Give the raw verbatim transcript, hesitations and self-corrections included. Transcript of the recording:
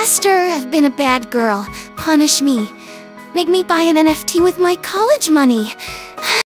Master, I've been a bad girl. Punish me. Make me buy an N F T with my college money.